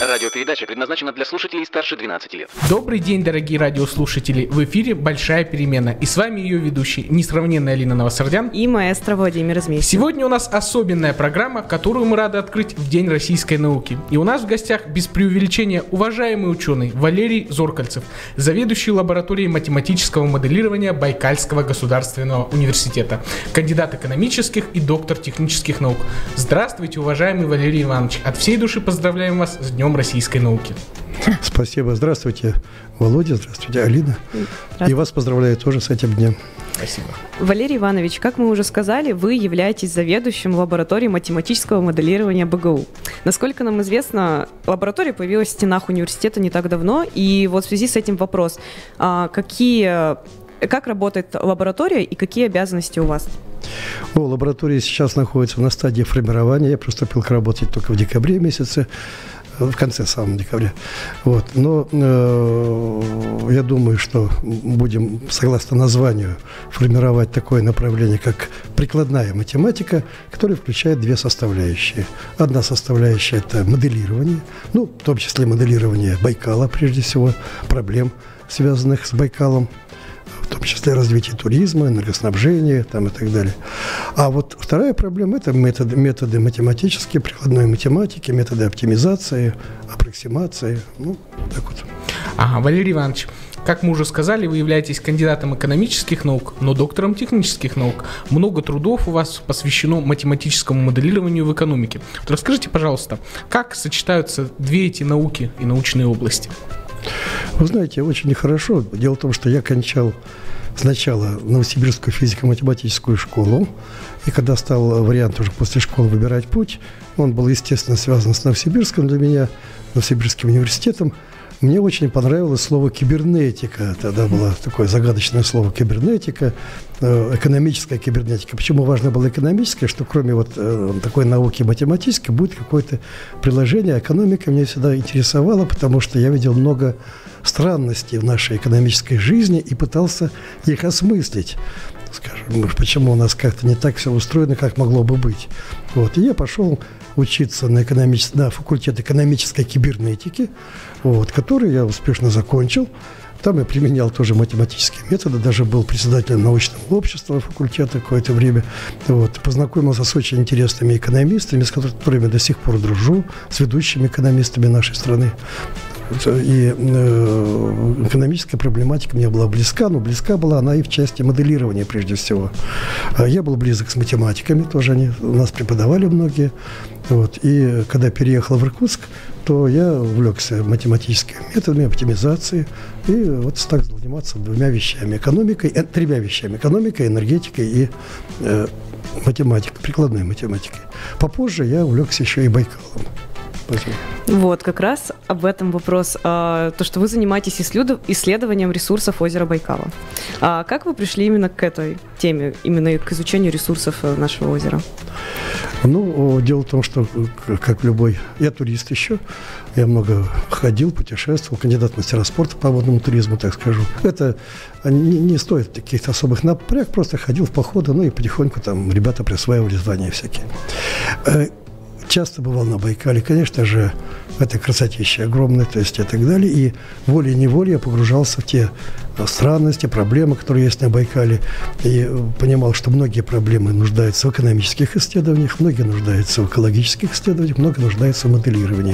Радиопередача предназначена для слушателей старше 12 лет. Добрый день, дорогие радиослушатели! В эфире «Большая перемена». И с вами ее ведущий, несравненная Алина Новосардян и маэстро Владимир Изместьев. Сегодня у нас особенная программа, которую мы рады открыть в День российской науки. И у нас в гостях, без преувеличения, уважаемый ученый Валерий Зоркальцев, заведующий лабораторией математического моделирования Байкальского государственного университета, кандидат экономических и доктор технических наук. Здравствуйте, уважаемый Валерий Иванович! От всей души поздравляем вас с Днем российской науки. Спасибо. Здравствуйте, Володя. Здравствуйте, Алина. И вас поздравляю тоже с этим днем. Спасибо. Валерий Иванович, как мы уже сказали, вы являетесь заведующим лабораторией математического моделирования БГУ. Насколько нам известно, лаборатория появилась в стенах университета не так давно, и вот в связи с этим вопрос. Как работает лаборатория и какие обязанности у вас? Лаборатория сейчас находится на стадии формирования. Я приступил к работе только в декабре месяце, в конце самого декабря. Но я думаю, что будем, согласно названию, формировать такое направление, как прикладная математика, которая включает две составляющие. Одна составляющая – это моделирование, в том числе моделирование Байкала, прежде всего, проблем, связанных с Байкалом, в том числе развитие туризма, энергоснабжения и так далее. А вот вторая проблема – это методы математические, прикладной математики, методы оптимизации, аппроксимации, так вот. Валерий Иванович, как мы уже сказали, вы являетесь кандидатом экономических наук, но доктором технических наук. Много трудов у вас посвящено математическому моделированию в экономике. Расскажите, пожалуйста, как сочетаются две эти науки и научные области? Вы знаете, очень нехорошо. Дело в том, что я кончал сначала Новосибирскую физико-математическую школу, и когда стал вариант уже после школы выбирать путь, он был, естественно, связан с Новосибирском для меня, Новосибирским университетом. Мне очень понравилось слово «кибернетика». Тогда было такое загадочное слово «кибернетика», экономическая кибернетика. Почему важно было экономическое? Что кроме такой науки математической будет какое-то приложение. Экономика меня всегда интересовала, потому что я видел много странностей в нашей экономической жизни и пытался их осмыслить. Скажем, почему у нас как-то не так все устроено, как могло бы быть. И я пошел учиться на факультет экономической кибернетики, который я успешно закончил. Там я применял тоже математические методы, даже был председателем научного общества факультета какое-то время. Познакомился с очень интересными экономистами, с которыми до сих пор дружу, с ведущими экономистами нашей страны. И экономическая проблематика мне была близка, но близка была она и в части моделирования прежде всего. Я был близок с математиками, тоже они у нас преподавали многие. И когда переехал в Иркутск, то я увлекся математическими методами оптимизации и стал заниматься тремя вещами: экономикой, энергетикой и математикой, прикладной математикой. Попозже я увлекся еще и Байкалом. Как раз об этом вопрос. То, что вы занимаетесь исследованием ресурсов озера Байкала. Как вы пришли именно к этой теме, именно к изучению ресурсов нашего озера? Дело в том, что, как любой... Я турист еще. Я много ходил, путешествовал, кандидат в мастера спорта по водному туризму, так скажу. Это не стоит каких-то особых напряг, просто ходил в походы, и потихоньку ребята присваивали звания всякие. Часто бывал на Байкале, конечно же, это красотища огромная, и так далее. И волей-неволей я погружался в те странности, проблемы, которые есть на Байкале. И понимал, что многие проблемы нуждаются в экономических исследованиях, многие нуждаются в экологических исследованиях, многие нуждаются в моделировании.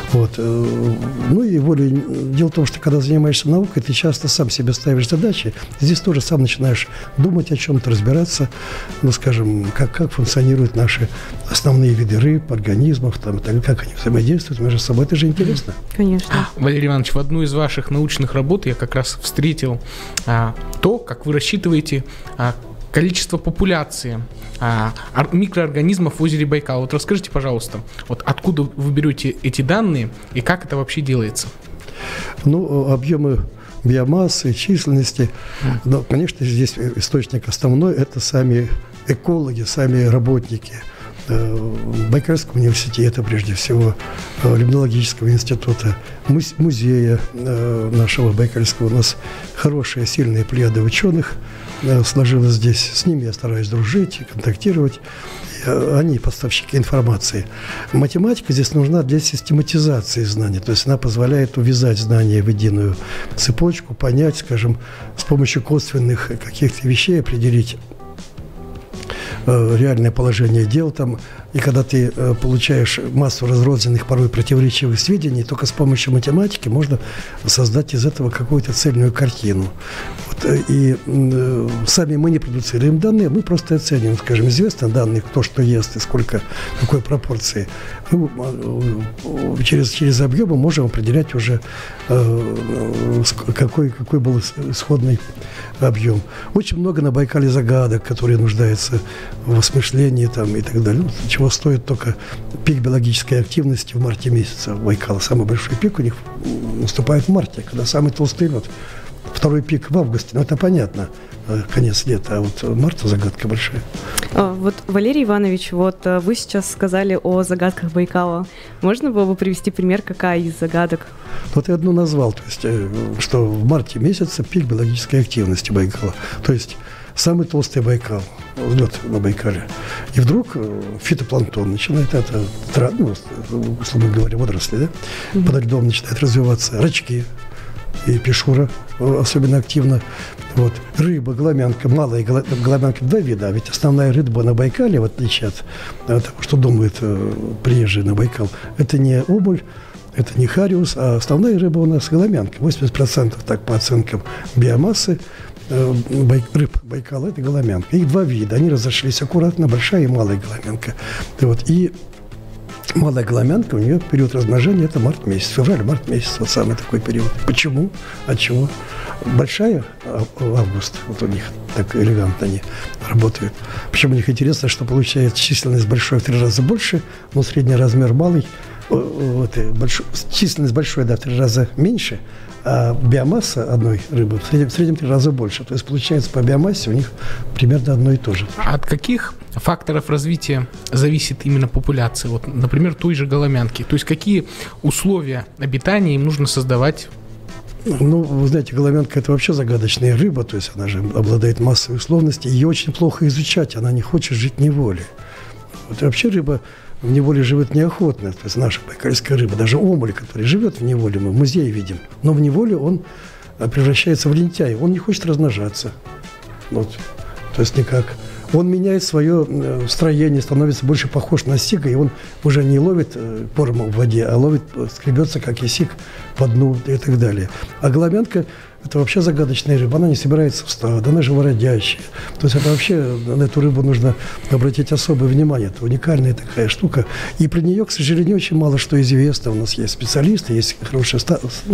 Дело в том, что когда занимаешься наукой, ты часто сам себе ставишь задачи. Здесь тоже сам начинаешь думать о чем-то, разбираться, как функционируют наши основные виды рыб, организмов, как они взаимодействуют между собой. Это же интересно. Конечно. Валерий Иванович, в одну из ваших научных работ я как раз встретил то, как вы рассчитываете количество популяции микроорганизмов в озере Байкал. Расскажите, пожалуйста, откуда вы берете эти данные и как это вообще делается? Объемы биомассы, численности. Но, конечно, здесь источник основной – это сами экологи, сами работники Байкальского университета, прежде всего, Limnological института, музея нашего Байкальского. У нас хорошая, сильная плеяда ученых сложилась здесь. С ними я стараюсь дружить, контактировать. они поставщики информации. Математика здесь нужна для систематизации знаний, то есть она позволяет увязать знания в единую цепочку, понять, скажем, с помощью косвенных каких-то вещей определить реальное положение дел там. И когда ты получаешь массу разрозненных, порой противоречивых сведений, только с помощью математики можно создать из этого какую-то цельную картину. Вот, и сами мы не продуцируем данные, мы просто оцениваем, скажем, известно данные, кто что ест и сколько, какой пропорции. Мы через объемы можем определять уже, какой был исходный объем. Очень много на Байкале загадок, которые нуждаются в осмыслении там, и так далее. Чего стоит только пик биологической активности в марте месяце Байкала. Самый большой пик у них наступает в марте, когда самый толстый лед. Второй пик в августе. Ну, это понятно, конец лета, а вот марта загадка большая. Вот, Валерий Иванович, вот вы сейчас сказали о загадках Байкала. Можно было бы привести пример, какая из загадок? Вот я одну назвал, то есть, что в марте месяце пик биологической активности Байкала. То есть самый толстый Байкал, лед на Байкале. И вдруг фитопланктон начинает, условно говоря, водоросли, да? Под льдом начинает развиваться рачки и пешура особенно активно. Вот. Рыба, голомянка, малая голомянка, два вида. А ведь основная рыба на Байкале, в отличие от того, что думают приезжие на Байкал, это не омуль, это не хариус, а основная рыба у нас голомянка. 80% так по оценкам биомассы рыб Байкала – это голомянка. Их два вида. Они разошлись аккуратно, большая и малая голомянка. Вот. И малая голомянка, у нее период размножения – это март месяц, февраль-март месяц, вот самый такой период. Почему? От чего? Большая август, вот у них так элегантно они работают. Причем у них интересно, что получается численность большой в 3 раза больше, но средний размер малый, численность большой, да, в 3 раза меньше, а биомасса одной рыбы в среднем 3 раза больше. То есть, получается, по биомассе у них примерно одно и то же. От каких факторов развития зависит именно популяция? Вот, например, той же голомянки. То есть, какие условия обитания им нужно создавать? Ну, вы знаете, голомянка – это вообще загадочная рыба, то есть она же обладает массой условностей. Ее очень плохо изучать, она не хочет жить в неволе. Вот и вообще рыба в неволе живет неохотно, то есть наша байкальская рыба, даже омуль, который живет в неволе, мы в музее видим, но в неволе он превращается в лентяя, он не хочет размножаться. Вот. То есть никак. Он меняет свое строение, становится больше похож на сига, и он уже не ловит порму в воде, а ловит, скребется, как и сиг, по дну и так далее. А голомянка – это вообще загадочная рыба, она не собирается в стадо, она живородящая. То есть это вообще, на эту рыбу нужно обратить особое внимание, это уникальная такая штука. И про нее, к сожалению, очень мало что известно. У нас есть специалисты, есть хорошие,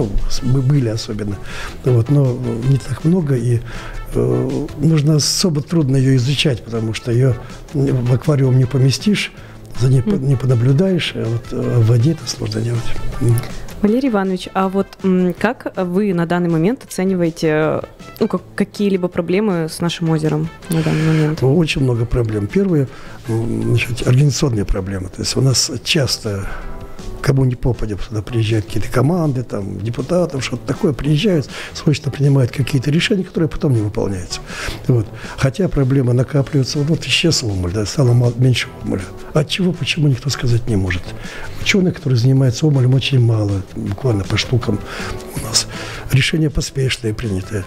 были особенно, вот, но не так много, и нужно особо трудно ее изучать, потому что ее в аквариум не поместишь, за ней не понаблюдаешь, а вот в воде это сложно делать. Валерий Иванович, а вот как вы на данный момент оцениваете какие-либо проблемы с нашим озером на данный момент? Очень много проблем. Первые, организационные проблемы. То есть у нас часто, кому не попадя, сюда приезжают какие-то команды, там, депутатов, что-то такое, приезжают, срочно принимают какие-то решения, которые потом не выполняются. Вот. Хотя проблемы накапливаются. Вот исчез омуль, да, стало меньше омуля. От чего, почему, никто сказать не может. Ученых, которые занимаются омулем, очень мало, буквально по штукам у нас. Решения поспешные принятые.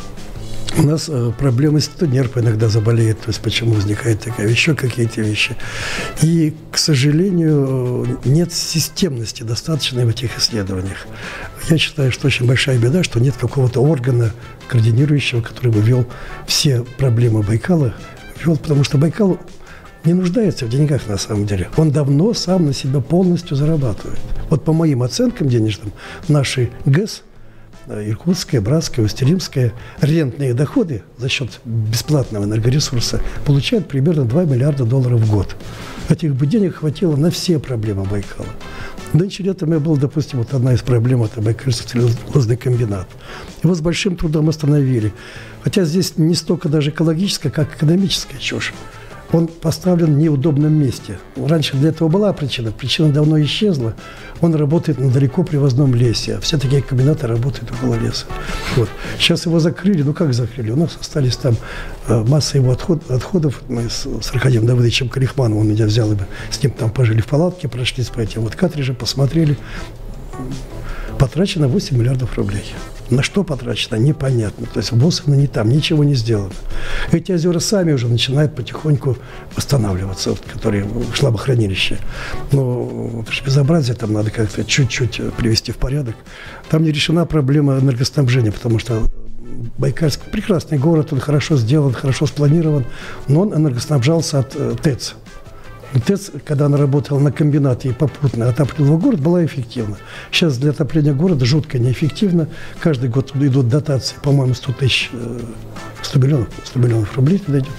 У нас проблемы с нерв иногда заболеет, то есть почему возникает такая, еще какие-то вещи. И, к сожалению, нет системности достаточной в этих исследованиях. Я считаю, что очень большая беда, что нет какого-то органа координирующего, который бы вел все проблемы Байкала, потому что Байкал не нуждается в деньгах на самом деле. Он давно сам на себя полностью зарабатывает. Вот по моим оценкам денежным, наши ГЭС, Иркутская, Братская, Устилимская, рентные доходы за счет бесплатного энергоресурса получают примерно $2 миллиарда в год. Этих бы денег хватило на все проблемы Байкала. Нынче летом я был, допустим, вот одна из проблем – это Байкальский целлюлозный комбинат. Его с большим трудом остановили. Хотя здесь не столько даже экологическая, как экономическая чушь. он поставлен в неудобном месте. Раньше для этого была причина давно исчезла. Он работает на далеко привозном лесе, а все такие комбинаты работают около леса. Вот. Сейчас его закрыли, как закрыли? У нас остались там масса его отходов. Мы с Аркадием Давыдовичем Калихмановым, он меня взял, и мы с ним там пожили в палатке, прошлись по этим картриджам, посмотрели. Потрачено 8 миллиардов рублей. На что потрачено, непонятно. То есть вбросано не там, ничего не сделано. Эти озера сами уже начинают потихоньку восстанавливаться, которые шлабохранилища. Но это же безобразие, там надо как-то чуть-чуть привести в порядок. Там не решена проблема энергоснабжения, потому что Байкальск – прекрасный город, он хорошо сделан, хорошо спланирован, но он энергоснабжался от ТЭЦ. ТЭЦ, когда она работала на комбинате и попутно отапливала город, была эффективна. Сейчас для отопления города жутко неэффективно. Каждый год идут дотации, по-моему, 100 миллионов рублей туда идет.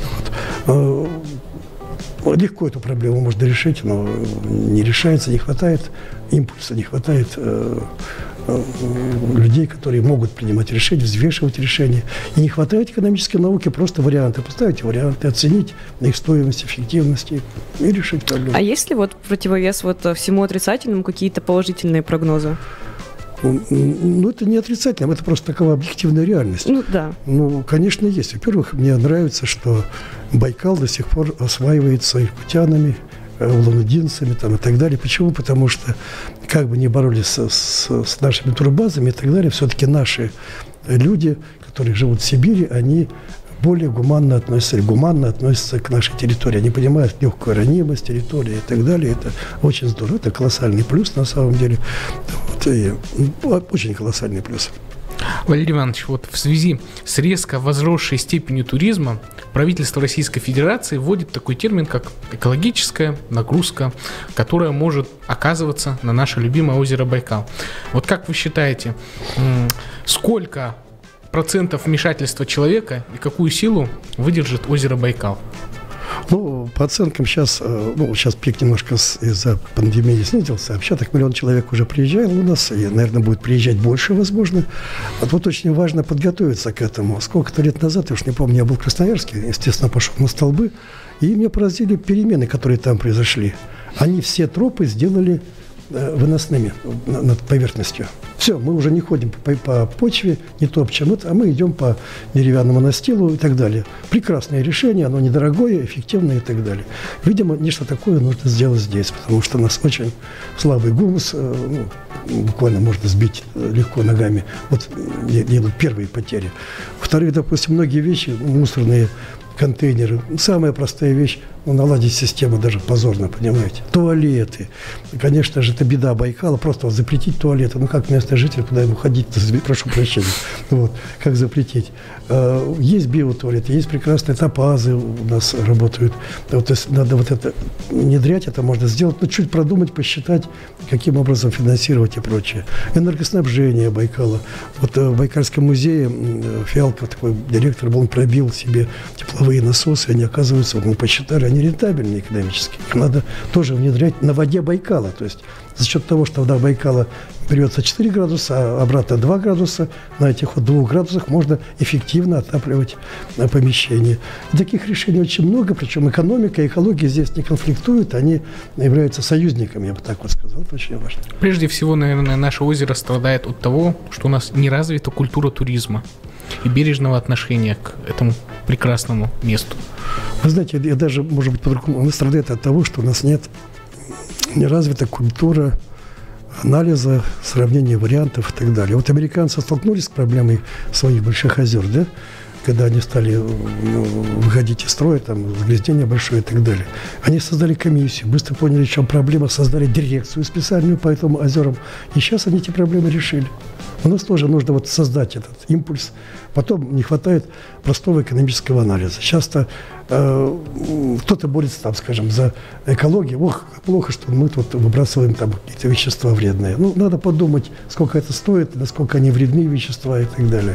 Вот. Легко эту проблему можно решить, но не решается, не хватает импульса, не хватает людей, которые могут принимать решения, взвешивать решения. И не хватает экономической науки, просто варианты. Поставить варианты, оценить их стоимость, эффективность и решить проблему. А есть ли противовес всему отрицательному какие-то положительные прогнозы? Это не отрицательно, это просто такова объективная реальность. Да. Конечно, есть. Во-первых, мне нравится, что Байкал до сих пор осваивается иркутянами, улан-удинцами и так далее. Почему? Потому что, как бы ни боролись с нашими турбазами и так далее, все-таки наши люди, которые живут в Сибири, они более гуманно относятся к нашей территории. Они понимают легкую ранимость территории и так далее. Это очень здорово. Это колоссальный плюс на самом деле. Очень колоссальный плюс. Валерий Иванович, в связи с резко возросшей степенью туризма правительство Российской Федерации вводит такой термин, как экологическая нагрузка, которая может оказываться на наше любимое озеро Байкал. Как вы считаете, сколько процентов вмешательства человека и какую силу выдержит озеро Байкал? По оценкам сейчас пик немножко из-за пандемии снизился. Вообще так 1 миллион человек уже приезжал у нас, и, наверное, будет приезжать больше, возможно. А тут очень важно подготовиться к этому. Сколько-то лет назад, я уж не помню, я был в Красноярске, естественно, пошел на столбы, и меня поразили перемены, которые там произошли. Они все тропы сделали выносными над поверхностью. Все, мы уже не ходим по почве, не топчем, а мы идем по деревянному настилу и так далее. Прекрасное решение, оно недорогое, эффективное и так далее. Видимо, нечто такое нужно сделать здесь, потому что у нас очень слабый гумус, буквально можно сбить легко ногами. Идут первые потери. Вторые, допустим, многие вещи, мусорные контейнеры. Самая простая вещь, наладить систему даже позорно, понимаете. Туалеты. Конечно же, это беда Байкала, просто запретить туалеты. Как местный житель, куда ему ходить, прошу прощения. Как запретить. Есть биотуалеты, есть прекрасные топазы у нас работают. То есть надо это внедрять, это можно сделать, но чуть продумать, посчитать, каким образом финансировать и прочее. Энергоснабжение Байкала. В Байкальском музее Фиалков, такой директор, он пробил себе тепловые насосы, они, оказываются, мы посчитали, они рентабельны экономически. Их надо тоже внедрять на воде Байкала. То есть за счет того, что вода Байкала берется 4 градуса, а обратно 2 градуса, на этих 2 градусах можно эффективно отапливать помещение. И таких решений очень много, причем экономика и экология здесь не конфликтуют, они являются союзниками, я бы так сказал, это очень важно. Прежде всего, наверное, наше озеро страдает от того, что у нас не развита культура туризма и бережного отношения к этому прекрасному месту. Вы знаете, я даже, может быть, по-другому, он страдает от того, что у нас нет не развита культура анализа, сравнения вариантов и так далее. Американцы столкнулись с проблемой своих больших озер, да? Когда они стали выходить из строя, загрязнение большое и так далее. Они создали комиссию, быстро поняли, в чем проблема, создали дирекцию специальную по этим озерам. И сейчас они эти проблемы решили. У нас тоже нужно создать этот импульс. Потом не хватает простого экономического анализа. Часто кто-то борется, скажем, за экологию. Как плохо, что мы тут выбрасываем какие-то вещества вредные. Надо подумать, сколько это стоит, насколько они вредны, вещества и так далее.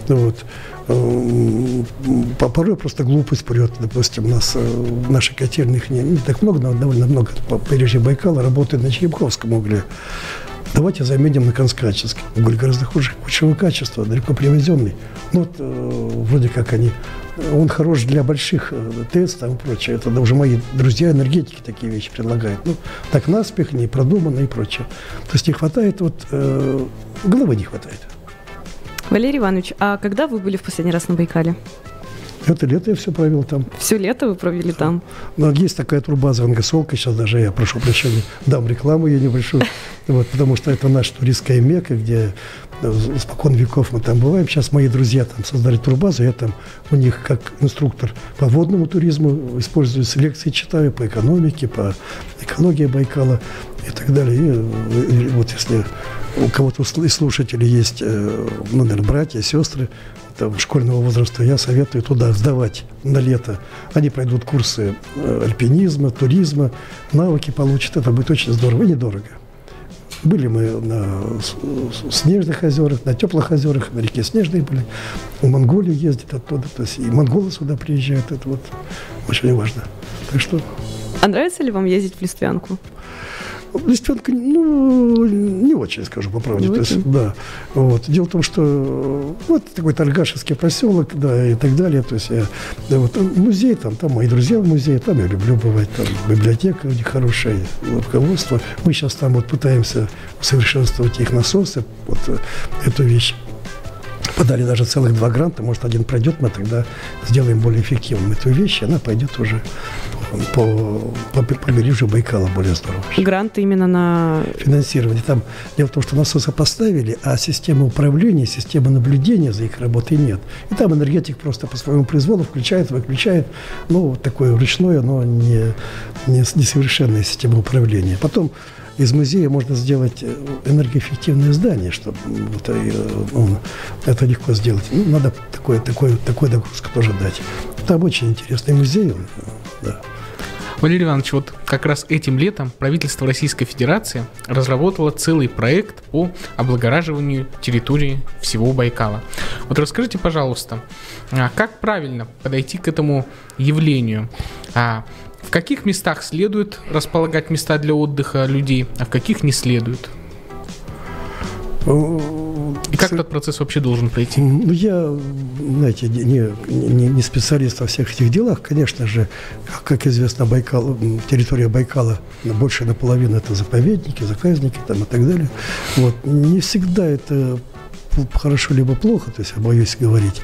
Порой просто глупость прет. Допустим, у нас в нашей котельной их не так много, но довольно много по побережью Байкала работает на Черемховском угле. Давайте заменим на Конскачевский. Уголь гораздо худшего качества, далеко привезенный. Ну, вот, вроде как он хорош для больших ТЭЦ там и прочее. Это уже мои друзья, энергетики такие вещи предлагают. Ну, так наспех, не продуманно и прочее. То есть не хватает, головы не хватает. Валерий Иванович, а когда вы были в последний раз на Байкале? Это лето я все провел там. Все лето вы провели там? Но есть такая турбаза Ангосолка, сейчас даже я, прошу прощения, дам рекламу ее небольшую, потому что это наша туристская мекка, где испокон веков мы там бываем. Сейчас мои друзья там создали турбазу, я там у них как инструктор по водному туризму использую, лекции читаю по экономике, по экологии Байкала и так далее. И вот если у кого-то из слушателей есть, наверное, братья, сестры, там, школьного возраста, я советую туда сдавать на лето. Они пройдут курсы альпинизма, туризма, навыки получат. Это будет очень здорово и недорого. Были мы на снежных озерах, на теплых озерах, на реке Снежной были. В Монголию ездят оттуда. То есть и монголы сюда приезжают. Это вот очень важно. Так что... А нравится ли вам ездить в Листвянку? Листвянка, не очень, скажу по правде. То есть, да. Вот. Дело в том, что вот такой торгашевский поселок, да, и так далее. То есть музей, там мои друзья в музее, там я люблю бывать, там библиотека у них хорошая, руководство. Мы сейчас там вот пытаемся усовершенствовать их насосы, вот эту вещь. Подали даже целых 2 гранта, может, один пройдет, мы тогда сделаем более эффективным эту вещь, и она пойдет уже по побережью Байкала более здорово. Гранты именно на... финансирование. Там дело в том, что насосы поставили, а системы управления, системы наблюдения за их работой нет. И там энергетик просто по своему произволу включает, выключает. Ну, такое ручное, но несовершенная система управления. Потом из музея можно сделать энергоэффективное здание, чтобы это легко сделать. Ну, надо такой нагрузку тоже дать. Там очень интересный музей. Да. Валерий Иванович, вот как раз этим летом правительство Российской Федерации разработало целый проект по облагораживанию территории всего Байкала. Вот расскажите, пожалуйста, как правильно подойти к этому явлению? В каких местах следует располагать места для отдыха людей, а в каких не следует? И как этот процесс вообще должен пройти? Ну, я, знаете, не специалист во всех этих делах. Конечно же, как известно, территория Байкала больше наполовину это заповедники, заказники там, и так далее. Вот. Не всегда это хорошо либо плохо, то есть я боюсь говорить.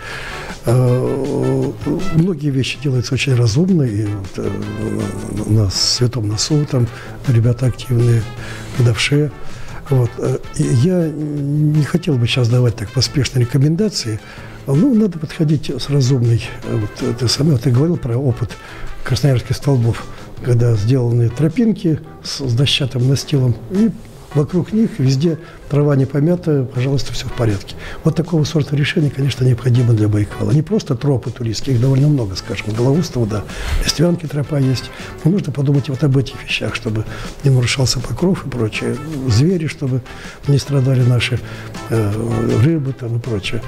Многие вещи делаются очень разумно, и вот, у нас в Святом Носу там ребята активные, в Давше. Вот. И я не хотел бы сейчас давать так поспешные рекомендации, но надо подходить с разумной. Вот, ты говорил про опыт красноярских столбов, когда сделаны тропинки с дощатым настилом, и вокруг них везде трава не помята, пожалуйста, все в порядке. Вот такого сорта решений, конечно, необходимо для Байкала. Не просто тропы туристские, их довольно много, скажем, Голоустово, да, Листвянки тропа есть. Но нужно подумать вот об этих вещах, чтобы не нарушался покров и прочее. Звери, чтобы не страдали наши рыбы там и прочее.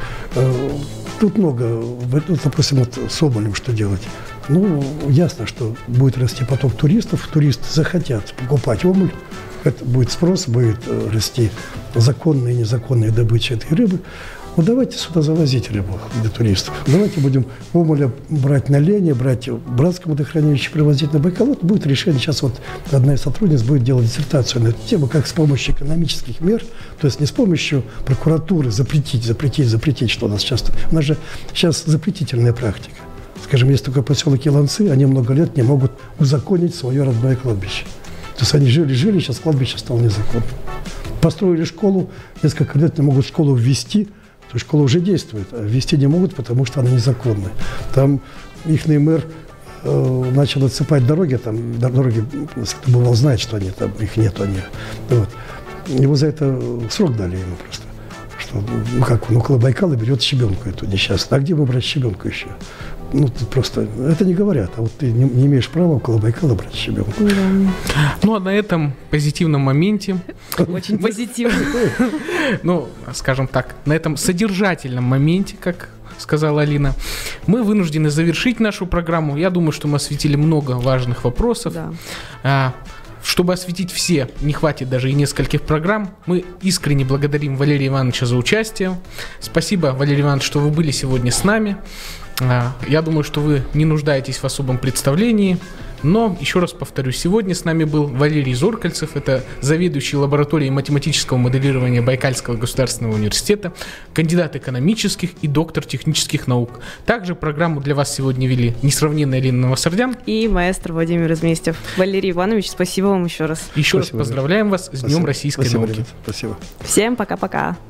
Тут много, допустим, вот с Омулем что делать? Ну, ясно, что будет расти поток туристов, туристы захотят покупать Омуль. Это будет спрос, будет расти законная и незаконная добыча этой рыбы. Ну, давайте сюда завозить рыбу для туристов. Давайте будем Омуля брать на Лене, брать в Братском водохранилище, привозить на Байкал. Вот будет решение. Сейчас вот одна из сотрудниц будет делать диссертацию на эту тему, как с помощью экономических мер, то есть не с помощью прокуратуры запретить, что у нас сейчас. У нас же сейчас запретительная практика. Скажем, есть такой поселок Еланцы, они много лет не могут узаконить свое родное кладбище. То есть они жили, сейчас кладбище стало незаконным. Построили школу, несколько лет не могут школу ввести, то есть школа уже действует, а ввести не могут, потому что она незаконная. Там ихний мэр начал отсыпать дороги, дороги, кто бывал, знает, что они там, их нету, вот. Его за это срок дали ему просто. Что, он около Байкала берет щебенку эту несчастную. А где мы брать щебенку еще? Тут просто, это не говорят, а вот ты не имеешь права около Байкала брать щебенку. Да. Ну, а на этом позитивном моменте... Очень позитивно. Ну, скажем так, на этом содержательном моменте, как сказала Алина, мы вынуждены завершить нашу программу. Я думаю, что мы осветили много важных вопросов. Да. Чтобы осветить все, не хватит даже и нескольких программ. Мы искренне благодарим Валерия Ивановича за участие. Спасибо, Валерий Иванович, что вы были сегодня с нами. Я думаю, что вы не нуждаетесь в особом представлении. Но, еще раз повторю, сегодня с нами был Валерий Зоркальцев, это заведующий лабораторией математического моделирования Байкальского государственного университета, кандидат экономических и доктор технических наук. Также программу для вас сегодня вели несравненная Лена Новосардян и маэстро Владимир Изместьев. Валерий Иванович, спасибо вам еще раз. Еще раз поздравляем вас с Днем российской науки. Спасибо. Всем пока-пока.